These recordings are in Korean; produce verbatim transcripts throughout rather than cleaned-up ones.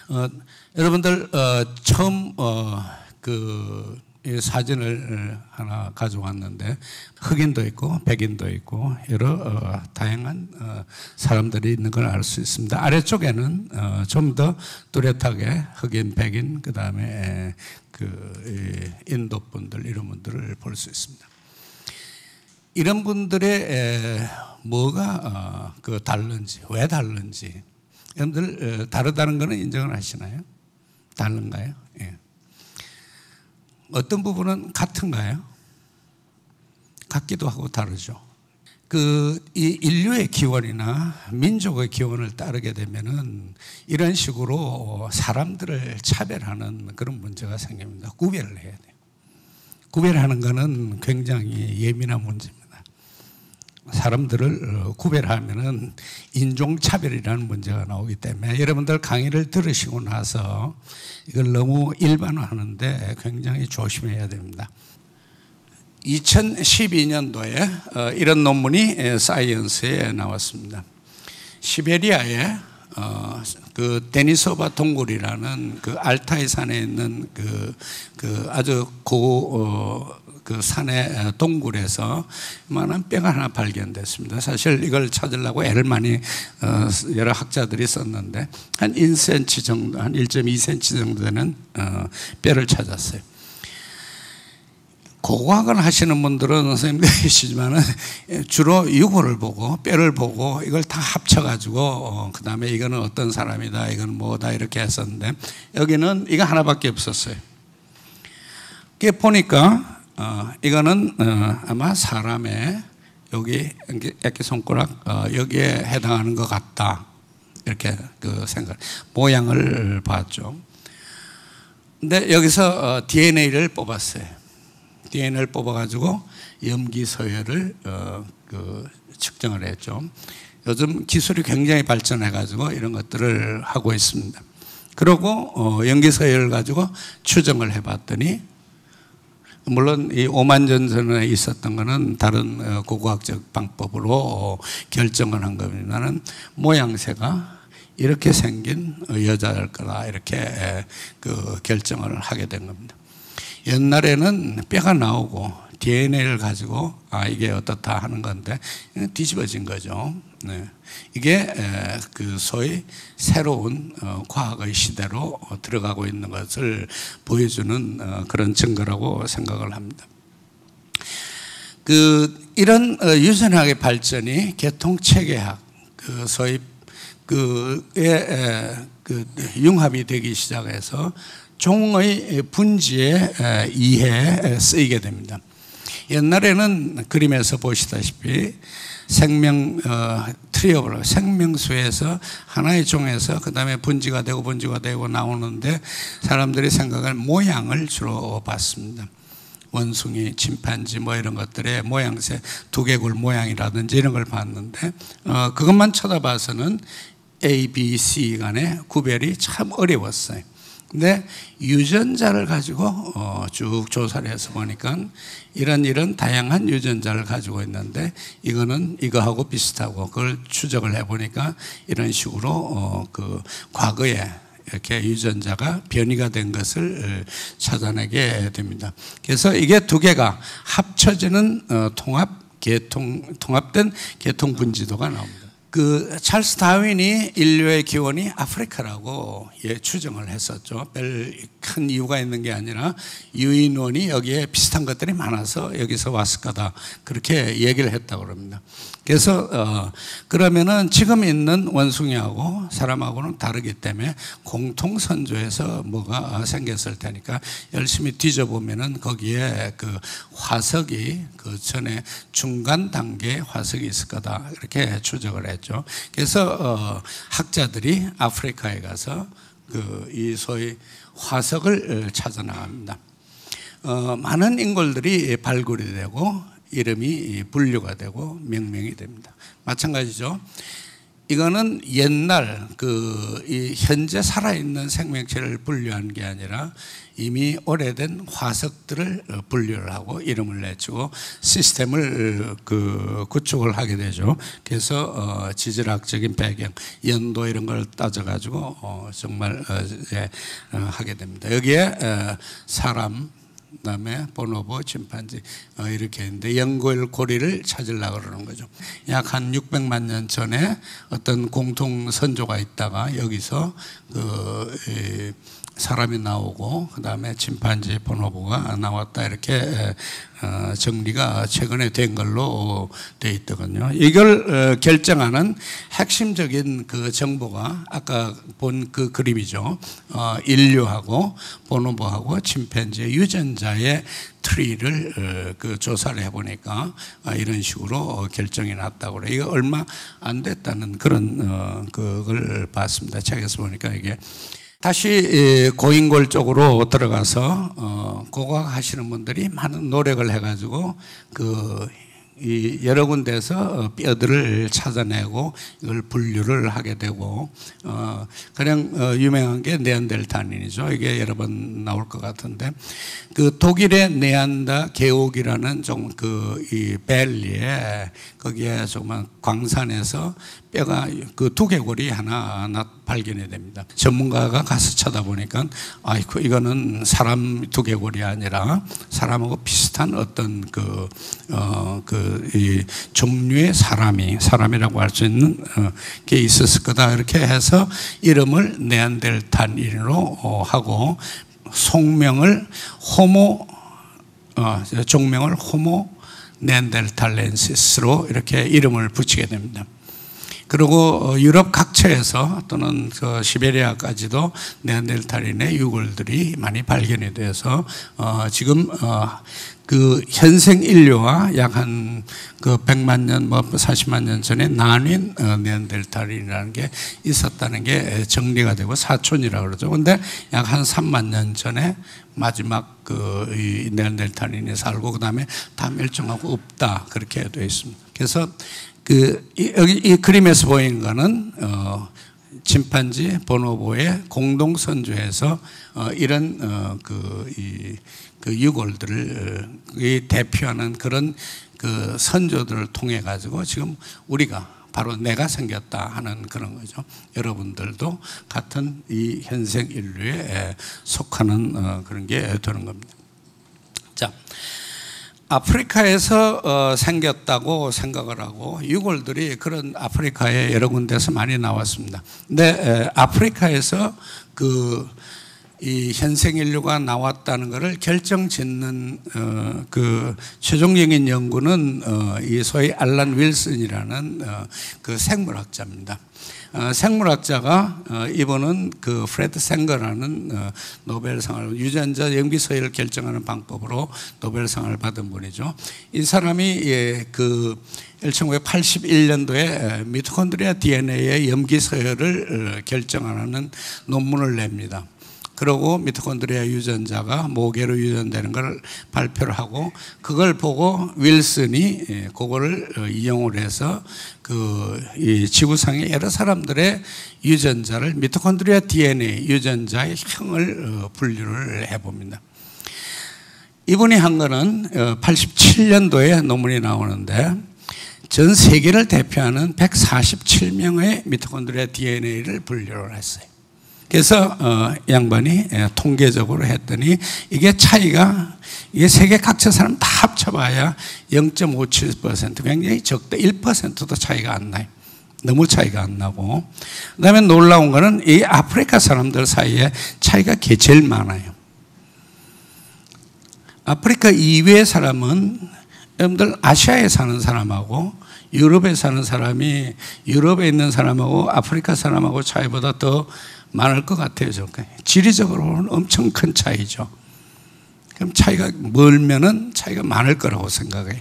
어, 여러분들 어, 처음 어, 그 사진을 하나 가져왔는데 흑인도 있고 백인도 있고 여러 어, 다양한 어, 사람들이 있는 걸 알 수 있습니다. 아래쪽에는 어, 좀 더 뚜렷하게 흑인, 백인, 그 다음에 그 인도 분들 이런 분들을 볼 수 있습니다. 이런 분들의 에, 뭐가 어, 그 다른지, 왜 다른지, 여러분들 어, 다르다는 것은 인정을 하시나요? 다른가요? 예. 어떤 부분은 같은가요? 같기도 하고 다르죠. 그 이 인류의 기원이나 민족의 기원을 따르게 되면은 이런 식으로 사람들을 차별하는 그런 문제가 생깁니다. 구별을 해야 돼요. 구별하는 것은 굉장히 예민한 문제입니다. 사람들을 구별하면은 인종차별이라는 문제가 나오기 때문에 여러분들 강의를 들으시고 나서 이걸 너무 일반화하는데 굉장히 조심해야 됩니다. 이천십이 년도에 이런 논문이 사이언스에 나왔습니다. 시베리아에 그 데니소바 동굴이라는 그 알타이 산에 있는 그, 그 아주 고 그 산의 동굴에서 이만한 뼈가 하나 발견됐습니다. 사실 이걸 찾으려고 애를 많이 여러 학자들이 썼는데 한 일 센티미터 정도, 한 일 점 이 센티미터 정도 되는 뼈를 찾았어요. 고고학을 하시는 분들은 선생님들이시지만은 주로 유골을 보고 뼈를 보고 이걸 다 합쳐가지고 그 다음에 이거는 어떤 사람이다, 이건 뭐다 이렇게 했었는데 여기는 이거 하나밖에 없었어요. 그게 보니까 어, 이거는 어, 아마 사람의 여기 애기 손가락 어, 여기에 해당하는 것 같다 이렇게 그 생각 모양을 봤죠. 근데 여기서 어, 디엔에이를 뽑았어요. 디엔에이를 뽑아가지고 염기 서열을 어, 그 측정을 했죠. 요즘 기술이 굉장히 발전해가지고 이런 것들을 하고 있습니다. 그리고 어, 염기 서열을 가지고 추정을 해봤더니 물론 이 오만 년 전에 있었던 것은 다른 고고학적 방법으로 결정을 한 겁니다만 모양새가 이렇게 생긴 여자일 거다 이렇게 그 결정을 하게 된 겁니다. 옛날에는 뼈가 나오고 디엔에이를 가지고 아 이게 어떻다 하는 건데 뒤집어진 거죠. 네. 이게 그 소위 새로운 과학의 시대로 들어가고 있는 것을 보여주는 그런 증거라고 생각을 합니다. 그 이런 유전학의 발전이 계통체계학, 그 소위 그의 그 융합이 되기 시작해서 종의 분지의 이해에 쓰이게 됩니다. 옛날에는 그림에서 보시다시피 생명 어, 트리오블 생명수에서 하나의 종에서 그 다음에 분지가 되고 분지가 되고 나오는데 사람들이 생각할 모양을 주로 봤습니다. 원숭이, 침팬지 뭐 이런 것들의 모양새, 두개골 모양이라든지 이런 걸 봤는데 어, 그것만 쳐다봐서는 A, B, C 간의 구별이 참 어려웠어요. 근데 유전자를 가지고 어 쭉 조사를 해서 보니까 이런 이런 다양한 유전자를 가지고 있는데 이거는 이거하고 비슷하고 그걸 추적을 해보니까 이런 식으로 어 그 과거에 이렇게 유전자가 변이가 된 것을 찾아내게 됩니다. 그래서 이게 두 개가 합쳐지는 어 통합 계통 통합된 계통 분지도가 나옵니다. 그 찰스 다윈이 인류의 기원이 아프리카라고 예, 추정을 했었죠. 별 큰 이유가 있는 게 아니라 유인원이 여기에 비슷한 것들이 많아서 여기서 왔을 거다 그렇게 얘기를 했다고 합니다. 그래서 어, 그러면은 지금 있는 원숭이하고 사람하고는 다르기 때문에 공통 선조에서 뭐가 생겼을 테니까 열심히 뒤져보면은 거기에 그 화석이 그 전에 중간 단계의 화석이 있을 거다 이렇게 추적을 했죠. 그래서 어, 학자들이 아프리카에 가서 그 이 소위 화석을 찾아 나갑니다. 어, 많은 인골들이 발굴이 되고 이름이 분류가 되고 명명이 됩니다. 마찬가지죠. 이거는 옛날 그 이 현재 살아있는 생명체를 분류한 게 아니라 이미 오래된 화석들을 분류를 하고 이름을 내주고 시스템을 그 구축을 하게 되죠. 그래서 어 지질학적인 배경, 연도 이런 걸 따져가지고 어 정말 어 예, 어 하게 됩니다. 여기에 어 사람, 그다음에 보노보, 침판지 어 이렇게 있는데 연골 고리를 찾으려고 그러는 거죠. 약 한 육백만 년 전에 어떤 공통 선조가 있다가 여기서 그 이, 사람이 나오고 그 다음에 침판지, 보노보가 나왔다 이렇게 어, 정리가 최근에 된 걸로 돼 있더군요. 이걸 어, 결정하는 핵심적인 그 정보가 아까 본 그 그림이죠. 어, 인류하고 보노보하고 침팬지의 유전자의 트리를 어, 그 조사를 해보니까 어, 이런 식으로 어, 결정이 났다고 그래요. 이거 얼마 안 됐다는 그런 어, 그걸 봤습니다. 책에서 보니까 이게. 다시 고인골 쪽으로 들어가서 어, 고고학 하시는 분들이 많은 노력을 해가지고 그 이 여러 군데에서 뼈들을 찾아내고 이걸 분류를 하게 되고 어, 가장 어, 유명한 게 네안데르탈인이죠. 이게 여러 번 나올 것 같은데 그 독일의 네안다 계옥이라는 좀 그 이 밸리에 거기에 정말 광산에서 뼈가 그 두개골이 하나, 하나 발견이 됩니다. 전문가가 가서 쳐다보니까 아이고 이거는 사람 두개골이 아니라 사람하고 비슷한 어떤 그 어 그 이 종류의 사람이 사람이라고 할 수 있는 어 게 있었을 거다 이렇게 해서 이름을 네안데르탈인으로 어 하고 속명을 호모 어 종명을 호모 네안데르탈렌시스로 이렇게 이름을 붙이게 됩니다. 그리고 유럽 각처에서 또는 그 시베리아까지도 네안데르탈인의 유골들이 많이 발견이 돼서 어 지금 어 그 현생 인류와 약 한 그 백만 년, 뭐 사십만 년 전에 나뉜 어 네안데르탈인이라는 게 있었다는 게 정리가 되고 사촌이라고 그러죠. 근데 약 한 삼만 년 전에 마지막 그 이 네안데르탈인이 살고 그다음에 다 멸종하고 없다 그렇게 되어 있습니다. 그래서 그 이, 여기 이 그림에서 보이는 거는 어 침판지, 보노보의 공동 선조에서 어 이런 어 그 이 그 유골들을 이 대표하는 그런 그 선조들을 통해 가지고 지금 우리가 바로 내가 생겼다 하는 그런 거죠. 여러분들도 같은 이 현생 인류에 속하는 어 그런 게 되는 겁니다. 자. 아프리카에서 어, 생겼다고 생각을 하고 유골들이 그런 아프리카에 여러 군데서 많이 나왔습니다. 근데 에, 아프리카에서 그 이 현생 인류가 나왔다는 것을 결정짓는 어, 그 최종적인 연구는 어, 이 소위 알란 윌슨이라는 어, 그 생물학자입니다. 어, 생물학자가 어, 이분은 그 프레드 생거라는 어, 노벨상을 유전자 염기서열을 결정하는 방법으로 노벨상을 받은 분이죠. 이 사람이 예, 그 천구백팔십일 년도에 미토콘드리아 디엔에이의 염기서열을 결정하는 논문을 냅니다. 그리고 미토콘드리아 유전자가 모계로 유전되는 걸 발표를 하고 그걸 보고 윌슨이 그거를 이용을 해서 그 이 지구상의 여러 사람들의 유전자를 미토콘드리아 디엔에이 유전자의 형을 분류를 해봅니다. 이분이 한 거는 팔십칠 년도에 논문이 나오는데 전 세계를 대표하는 백사십칠 명의 미토콘드리아 디엔에이를 분류를 했어요. 그래서 어, 양반이 통계적으로 했더니 이게 차이가 이게 세계 각처 사람 다 합쳐봐야 영 점 오칠 퍼센트 굉장히 적다. 일 퍼센트도 차이가 안 나요. 너무 차이가 안 나고 그 다음에 놀라운 거는 이 아프리카 사람들 사이에 차이가 제일 많아요. 아프리카 이외의 사람은 여러분들 아시아에 사는 사람하고 유럽에 사는 사람이 유럽에 있는 사람하고 아프리카 사람하고 차이보다 더 많을 것 같아요. 지리적으로는 엄청 큰 차이죠. 그럼 차이가 멀면은 차이가 많을 거라고 생각해요.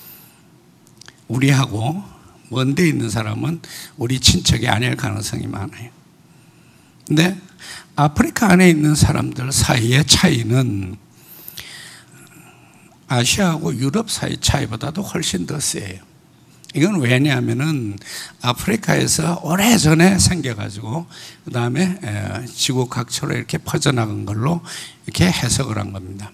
우리하고 먼 데 있는 사람은 우리 친척이 아닐 가능성이 많아요. 근데 아프리카 안에 있는 사람들 사이의 차이는 아시아하고 유럽 사이 차이보다도 훨씬 더 세요. 이건 왜냐하면은 아프리카에서 오래전에 생겨가지고 그 다음에 지구 각처로 이렇게 퍼져나간 걸로 이렇게 해석을 한 겁니다.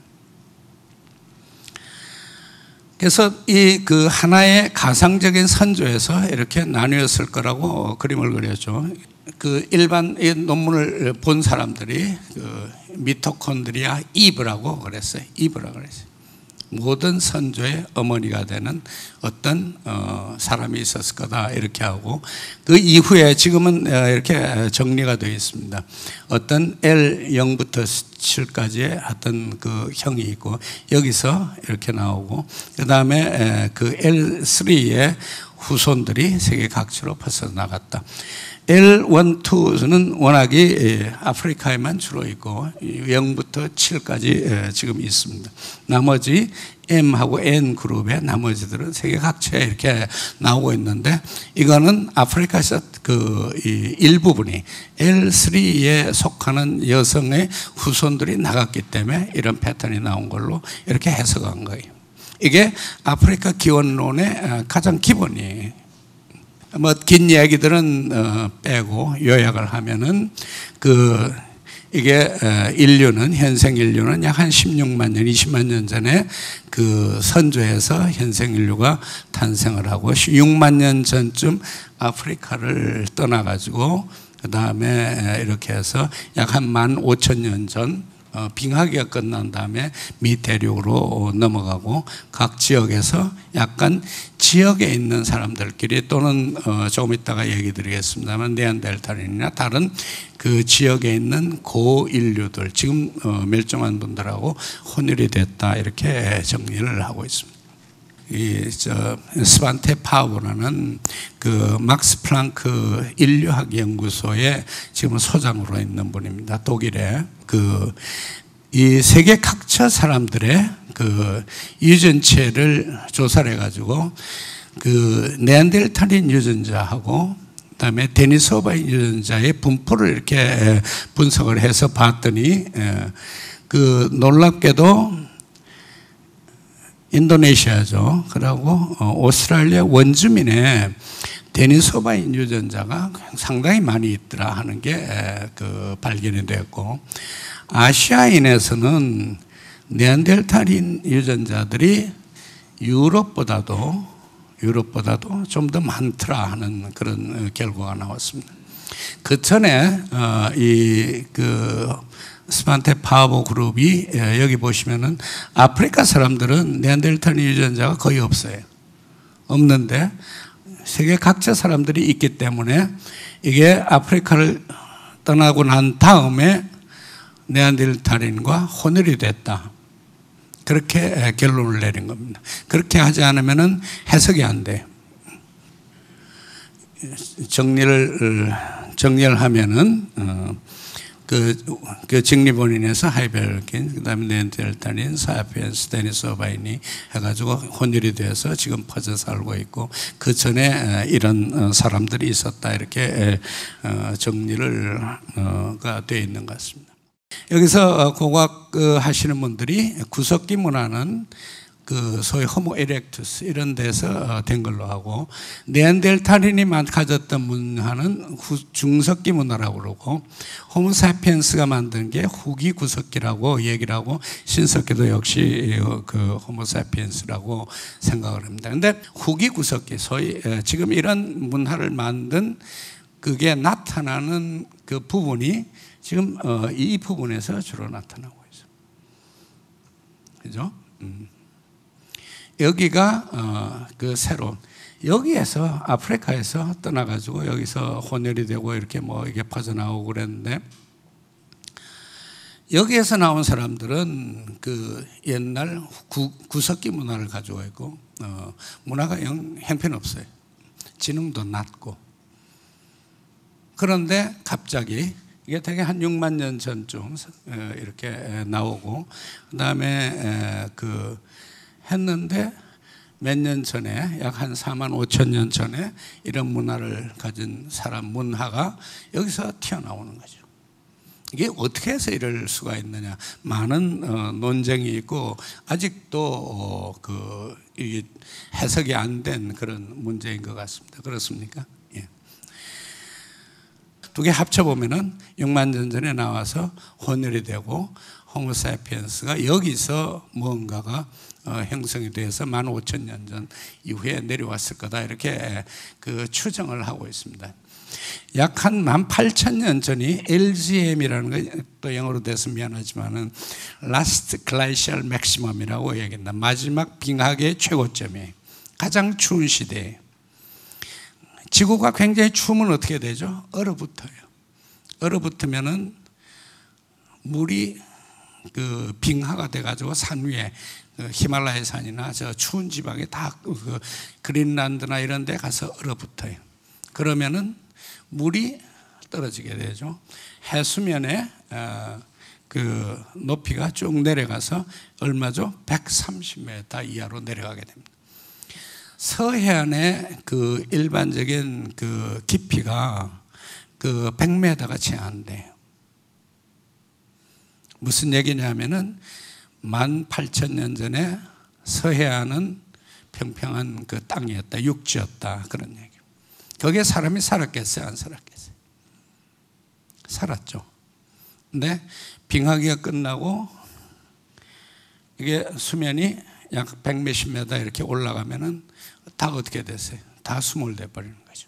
그래서 이 그 하나의 가상적인 선조에서 이렇게 나뉘었을 거라고 그림을 그려줘. 그 일반 논문을 본 사람들이 그 미토콘드리아 이브라고 그랬어요. 이브라고 그랬어요. 모든 선조의 어머니가 되는 어떤 어 사람이 있었을 거다 이렇게 하고, 그 이후에 지금은 이렇게 정리가 되어 있습니다. 어떤 엘 영부터 칠까지의 어떤 그 형이 있고, 여기서 이렇게 나오고, 그 다음에 그 엘 쓰리의 후손들이 세계 각지로 퍼져 나갔다. 엘 원, 이는 워낙이 아프리카에만 주로 있고 영부터 칠까지 지금 있습니다. 나머지 M하고 N 그룹의 나머지들은 세계 각지에 이렇게 나오고 있는데, 이거는 아프리카에서 그 일부분이 엘 쓰리에 속하는 여성의 후손들이 나갔기 때문에 이런 패턴이 나온 걸로 이렇게 해석한 거예요. 이게 아프리카 기원론의 가장 기본이에요. 뭐 긴 이야기들은 어 빼고 요약을 하면은 그 이게 인류는, 현생 인류는 약 한 십육만 년, 이십만 년 전에 그 선조에서 현생 인류가 탄생을 하고, 육만 년 전쯤 아프리카를 떠나가지고 그 다음에 이렇게 해서 약 한 만 오천 년 전 어, 빙하기가 끝난 다음에 미대륙으로 넘어가고, 각 지역에서 약간 지역에 있는 사람들끼리 또는 어, 조금 이따가 얘기 드리겠습니다만 네안데르탈인이나 다른 그 지역에 있는 고인류들, 지금 어, 멸종한 분들하고 혼혈이 됐다 이렇게 정리를 하고 있습니다. 이 저 스반테 파보라는 그 막스 플랑크 인류학 연구소에 지금 소장으로 있는 분입니다. 독일에 그 이 세계 각처 사람들의 그 유전체를 조사를 해가지고 그 네안데르탈인 유전자하고 그다음에 데니소바인 유전자의 분포를 이렇게 분석을 해서 봤더니 그 놀랍게도 인도네시아죠. 그리고 오스트랄리아 원주민의 데니소바인 유전자가 상당히 많이 있더라 하는 게 그 발견이 됐고, 아시아인에서는 네안데르탈인 유전자들이 유럽보다도 유럽보다도 좀 더 많더라 하는 그런 결과가 나왔습니다. 그 전에 이 그 스반테 파보 그룹이 여기 보시면은 아프리카 사람들은 네안데르탈 유전자가 거의 없어요. 없는데 세계 각처 사람들이 있기 때문에 이게 아프리카를 떠나고 난 다음에 네안데르탈인과 혼혈이 됐다. 그렇게 결론을 내린 겁니다. 그렇게 하지 않으면은 해석이 안 돼요. 정리를 정리를 하면은 어, 그, 그 직립원인에서 하이벨킨, 그 다음에 네안데르탈인, 사피엔스, 데니소바인이 해가지고 혼혈이 돼서 지금 퍼져 살고 있고, 그 전에 이런 사람들이 있었다 이렇게 정리를 가 되어 있는 것 같습니다. 여기서 고고학 하시는 분들이 구석기 문화는 그 소위 호모 에렉투스 이런 데서 된 걸로 하고, 네안데르탈인이 가졌던 문화는 중석기 문화라고 그러고, 호모사피엔스가 만든 게 후기 구석기라고 얘기를 하고, 신석기도 역시 그 호모사피엔스라고 생각을 합니다. 그런데 후기 구석기, 소위 지금 이런 문화를 만든 그게 나타나는 그 부분이 지금 이 부분에서 주로 나타나고 있어요. 그죠? 음. 여기가 어, 그 새로 여기에서 아프리카에서 떠나가지고 여기서 혼혈이 되고 이렇게 뭐 이게 퍼져나오고 그랬는데, 여기에서 나온 사람들은 그 옛날 구, 구석기 문화를 가지고 있고 어, 문화가 영 형편없어요. 지능도 낮고. 그런데 갑자기 이게 되게 한 육만 년 전쯤 이렇게 나오고, 그 다음에 그 했는데 몇 년 전에 약 한 사만 오천 년 전에 이런 문화를 가진 사람 문화가 여기서 튀어나오는 거죠. 이게 어떻게 해서 이럴 수가 있느냐, 많은 어, 논쟁이 있고 아직도 어, 그 이게 해석이 안 된 그런 문제인 것 같습니다. 그렇습니까? 예. 두 개 합쳐보면은 육만 년 전에 나와서 혼혈이 되고 호모사피엔스가 여기서 뭔가가 어, 형성이 돼서 만 오천 년 전 이후에 내려왔을 거다, 이렇게 그 추정을 하고 있습니다. 약 한 만 팔천 년 전이 엘지엠이라는 거, 또 영어로 돼서 미안하지만은 Last Glacial Maximum이라고 얘기한다. 마지막 빙하기의 최고점이 가장 추운 시대에, 지구가 굉장히 추우면 어떻게 되죠? 얼어붙어요. 얼어붙으면은 물이 그 빙하가 돼가지고 산 위에 그 히말라야 산이나 저 추운 지방에 다 그 그린란드나 이런 데 가서 얼어붙어요. 그러면은 물이 떨어지게 되죠. 해수면에 그 높이가 쭉 내려가서 얼마죠? 백삼십 미터 이하로 내려가게 됩니다. 서해안의 그 일반적인 그 깊이가 그 백 미터가 채 안 돼요. 무슨 얘기냐면은 만 팔천 년 전에 서해안은 평평한 그 땅이었다, 육지였다, 그런 얘기. 거기에 사람이 살았겠어요, 안 살았겠어요? 살았죠. 근데 빙하기가 끝나고 이게 수면이 약 백 몇십 미터 이렇게 올라가면은 다 어떻게 됐어요? 다 수몰돼 버리는 거죠.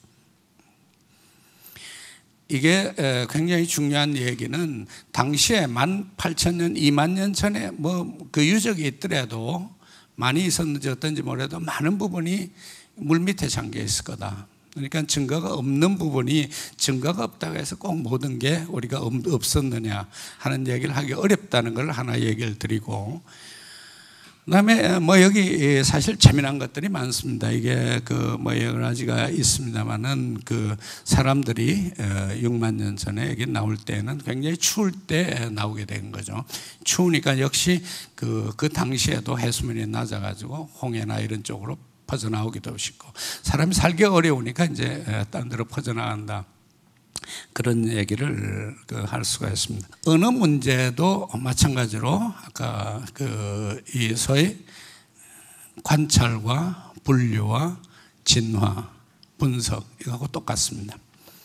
이게 굉장히 중요한 얘기는, 당시에 만 팔천 년, 이만 년 전에 뭐 그 유적이 있더라도, 많이 있었는지 어떤지 모르도 많은 부분이 물 밑에 잠겨 있을 거다. 그러니까 증거가 없는 부분이, 증거가 없다고 해서 꼭 모든 게 우리가 없었느냐 하는 얘기를 하기 어렵다는 걸 하나 얘기를 드리고, 그다음에 뭐 여기 사실 재미난 것들이 많습니다. 이게 그 뭐 여러 가지가 있습니다만은, 그 사람들이 육만 년 전에 여기 나올 때는 굉장히 추울 때 나오게 된 거죠. 추우니까 역시 그, 그 당시에도 해수면이 낮아가지고 홍해나 이런 쪽으로 퍼져나오기도 쉽고, 사람이 살기 어려우니까 이제 딴 데로 퍼져나간다, 그런 얘기를 할 수가 있습니다. 어느 문제도 마찬가지로 아까 그 이 소위 관찰과 분류와 진화, 분석, 이거하고 똑같습니다.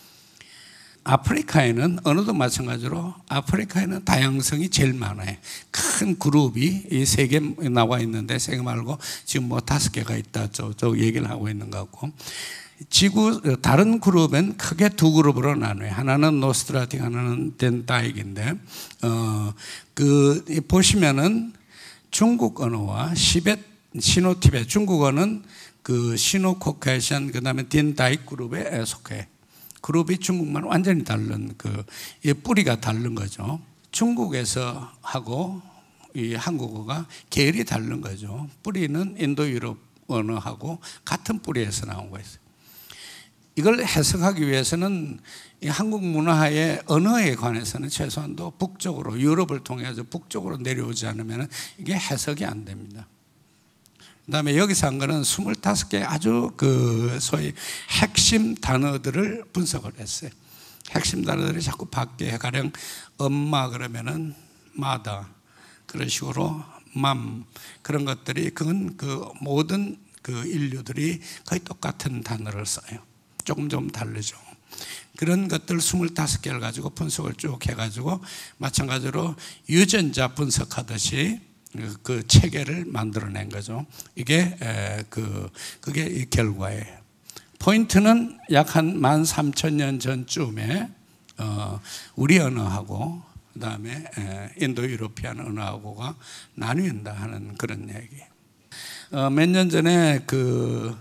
아프리카에는 어느도 마찬가지로 아프리카에는 다양성이 제일 많아요. 큰 그룹이 이 세 개 나와 있는데, 세 개 말고 지금 뭐 다섯 개가 있다, 저, 저 얘기를 하고 있는 것 같고, 지구 다른 그룹은 크게 두 그룹으로 나눠요. 하나는 노스트라틱, 하나는 덴다익인데, 어, 그 보시면은 중국 언어와 시벳, 시노티베, 중국어는 그 시노코케이션, 그다음에 덴다익 그룹에 속해. 그룹이 중국만 완전히 다른 그 뿌리가 다른 거죠. 중국에서 하고 이 한국어가 계열이 다른 거죠. 뿌리는 인도 유럽 언어하고 같은 뿌리에서 나온 거예요. 이걸 해석하기 위해서는 이 한국 문화의 언어에 관해서는 최소한도 북쪽으로, 유럽을 통해서 북쪽으로 내려오지 않으면 이게 해석이 안 됩니다. 그 다음에 여기서 한 거는 스물다섯 개 아주 그 소위 핵심 단어들을 분석을 했어요. 핵심 단어들이 자꾸 바뀌어요. 가령 엄마 그러면은 마다, 그런 식으로 맘, 그런 것들이, 그건 그 모든 그 인류들이 거의 똑같은 단어를 써요. 조금 좀 다르죠. 그런 것들 스물다섯 개를 가지고 분석을 쭉 해가지고 마찬가지로 유전자 분석하듯이 그 체계를 만들어낸 거죠. 이게 그 그게 이 결과예요. 포인트는 약 한 만 삼천 년 전쯤에 어 우리 언어하고 그다음에 인도 유로피안 언어하고가 나뉜다 하는 그런 얘기. 어 몇 년 전에 그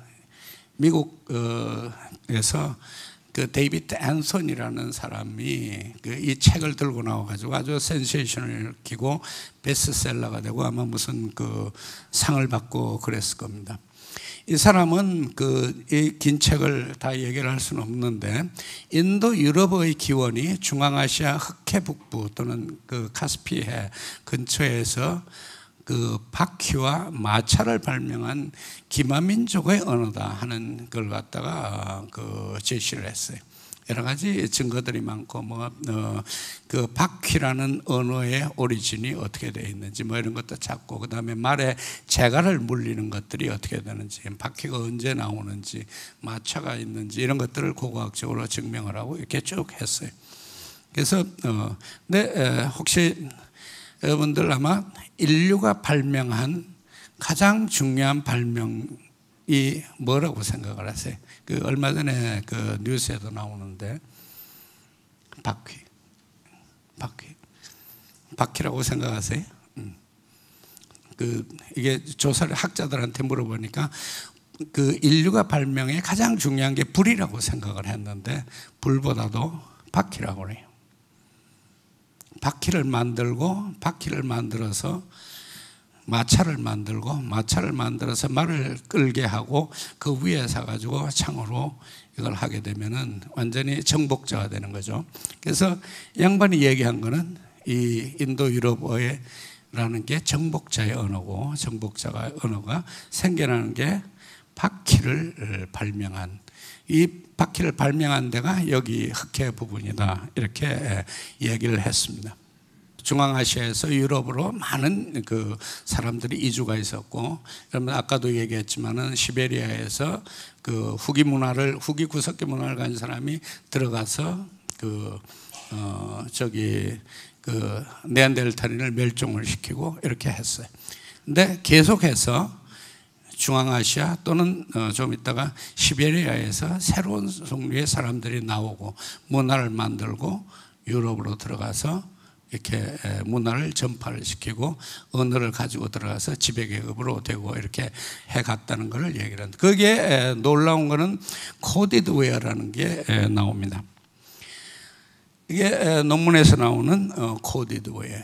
미국에서 그 데이비드 앤손이라는 사람이 그 이 책을 들고 나와가지고 아주 센세이션을 키고 베스트셀러가 되고 아마 무슨 그 상을 받고 그랬을 겁니다. 이 사람은 그 이 긴 책을 다 얘기를 할 수는 없는데, 인도 유럽의 기원이 중앙아시아 흑해 북부 또는 그 카스피해 근처에서 그 바퀴와 마차를 발명한 기마민족의 언어다 하는 걸 갖다가 그 제시를 했어요. 여러 가지 증거들이 많고 뭐 어, 그 바퀴라는 언어의 오리진이 어떻게 되어 있는지 뭐 이런 것도 찾고, 그 다음에 말에 재갈을 물리는 것들이 어떻게 되는지, 바퀴가 언제 나오는지, 마차가 있는지 이런 것들을 고고학적으로 증명을 하고 이렇게 쭉 했어요. 그래서 어, 근데 에, 혹시 여러분들 아마 인류가 발명한 가장 중요한 발명이 뭐라고 생각을 하세요? 그 얼마 전에 그 뉴스에도 나오는데 바퀴, 바퀴, 바퀴라고 생각하세요? 음. 그 이게 조사를 학자들한테 물어보니까 그 인류가 발명에 가장 중요한 게 불이라고 생각을 했는데 불보다도 바퀴라고 그래요. 바퀴를 만들고 바퀴를 만들어서 마차를 만들고 마차를 만들어서 말을 끌게 하고 그 위에 서가지고 창으로 이걸 하게 되면은 완전히 정복자가 되는 거죠. 그래서 양반이 얘기한 거는 이 인도 유럽어라는 게 정복자의 언어고, 정복자가 언어가 생겨나는 게 바퀴를 발명한, 이 바퀴를 발명한 데가 여기 흑해 부분이다, 이렇게 얘기를 했습니다. 중앙아시아에서 유럽으로 많은 그 사람들이 이주가 있었고, 여러분 아까도 얘기했지만은 시베리아에서 그 후기 문화를, 후기 구석기 문화를 가진 사람이 들어가서 그 어 저기 그 네안데르탈인을 멸종을 시키고 이렇게 했어요. 근데 계속해서 중앙아시아 또는 좀 있다가 시베리아에서 새로운 종류의 사람들이 나오고 문화를 만들고 유럽으로 들어가서 이렇게 문화를 전파를 시키고 언어를 가지고 들어가서 지배계급으로 되고 이렇게 해갔다는 것을 얘기를 합니다. 거기에 놀라운 것은 코디드 웨어라는 게 나옵니다. 이게 논문에서 나오는 코디드 웨어.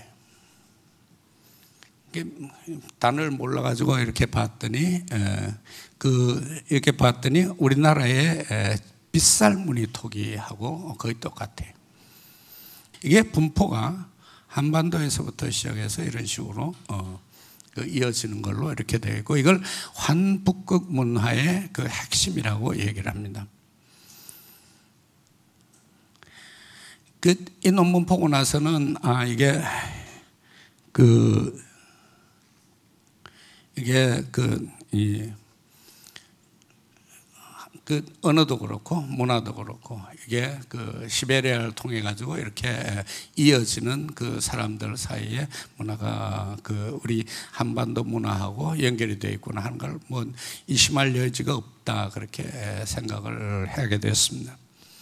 단어를 몰라가지고 이렇게 봤더니 그 이렇게 봤더니 우리나라의 빗살무늬 토기하고 거의 똑같아요. 이게 분포가 한반도에서부터 시작해서 이런 식으로 어, 그 이어지는 걸로 이렇게 되어 있고, 이걸 환북극 문화의 그 핵심이라고 얘기를 합니다. 그 이 논문 보고 나서는 아 이게 그 이게 그 이 그 언어도 그렇고 문화도 그렇고 이게 그 시베리아를 통해 가지고 이렇게 이어지는 그 사람들 사이에 문화가 그 우리 한반도 문화하고 연결이 되어 있구나 하는 걸 뭐 의심할 여지가 없다, 그렇게 생각을 하게 됐습니다.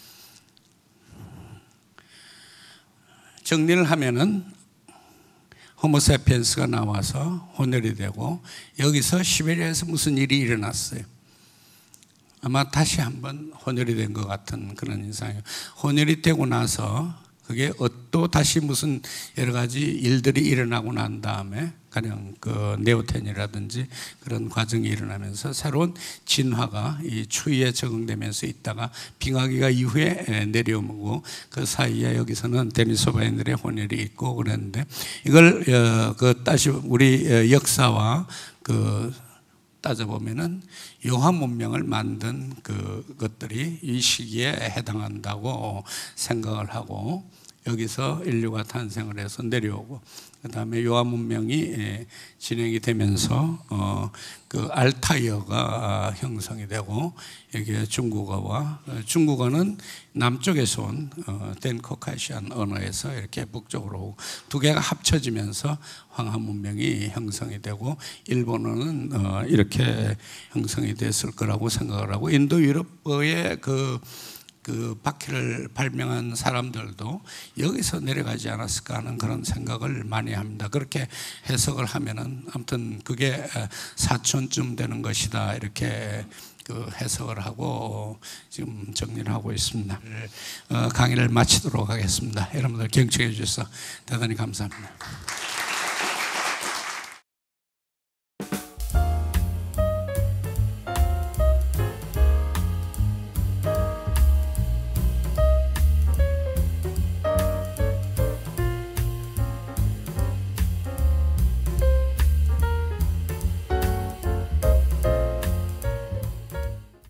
정리를 하면은 호모세피엔스가 나와서 혼혈이 되고 여기서 시베리아에서 무슨 일이 일어났어요. 아마 다시 한번 혼혈이 된 것 같은 그런 인상이에요. 혼혈이 되고 나서 그게 또 다시 무슨 여러 가지 일들이 일어나고 난 다음에 가령 그 네오텐이라든지 그런 과정이 일어나면서 새로운 진화가 이 추위에 적응되면서 있다가 빙하기가 이후에 내려오고 그 사이에 여기서는 데니소바인들의 혼혈이 있고 그랬는데 이걸 그 다시 우리 역사와 그 따져보면은 요하 문명을 만든 그것들이 이 시기에 해당한다고 생각을 하고 여기서 인류가 탄생을 해서 내려오고 그 다음에 요하 문명이 진행이 되면서 어 그 알타이어가 형성이 되고 여기에 중국어와 중국어는 남쪽에서 온 덴코카시안 언어에서 이렇게 북쪽으로 두 개가 합쳐지면서 황하 문명이 형성이 되고 일본어는 어 이렇게 형성이 됐을 거라고 생각을 하고 인도 유럽어의 그 그 바퀴를 발명한 사람들도 여기서 내려가지 않았을까 하는 그런 생각을 많이 합니다. 그렇게 해석을 하면은 아무튼 그게 사촌쯤 되는 것이다, 이렇게 그 해석을 하고 지금 정리를 하고 있습니다. 어, 강의를 마치도록 하겠습니다. 여러분들 경청해 주셔서 대단히 감사합니다.